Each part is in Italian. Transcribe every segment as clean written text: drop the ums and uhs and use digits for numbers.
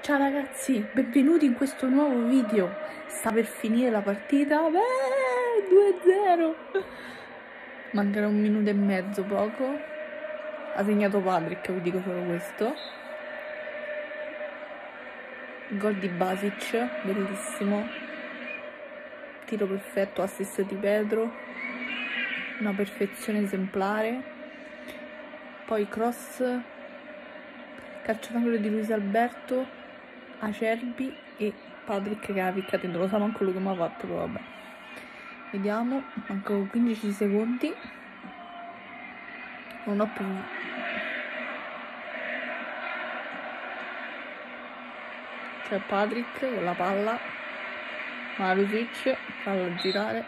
Ciao ragazzi, benvenuti in questo nuovo video. Sta per finire la partita. 2-0. Mancherà 1 minuto e mezzo, poco. Ha segnato Patrick, vi dico solo questo. Gol di Basic, bellissimo. Tiro perfetto, assist di Pedro. Una perfezione esemplare. Poi cross, calcio d'angolo di Luis Alberto, Acerbi e Patrick che ha piccato, non lo sa manco lui che mi ha fatto, però vabbè. Vediamo, mancano 15 secondi. Non ho più... C'è Patrick con la palla. Marusic, falla girare.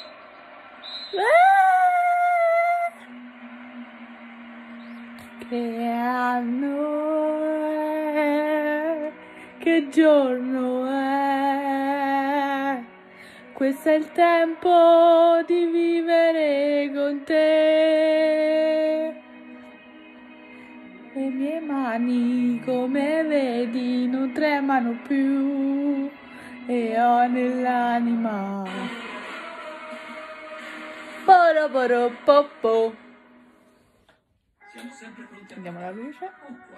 Che anno è? Che giorno è? Questo è il tempo di vivere con te. Le mie mani, come vedi, non tremano più e ho nell'anima Poroporopoppo. Vediamo la luce.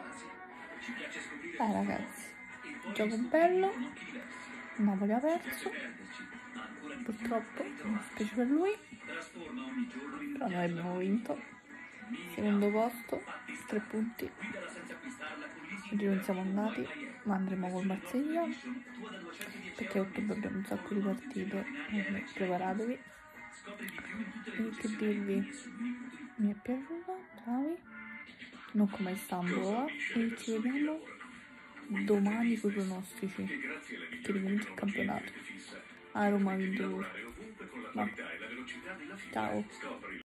Ragazzi, gioco bello. Napoli ha perso, purtroppo, mi spiace per lui, però noi abbiamo vinto. Secondo posto, 3 punti. Oggi non siamo andati, ma andremo col Marsiglia perché a ottobre abbiamo un sacco di partite, quindi preparatevi. E che dirvi, mi è piaciuta, bravi, non come Istanbul, e ci vediamo domani con i pronostici, perché ricomincia il campionato. A Roma ha vinto. Ciao.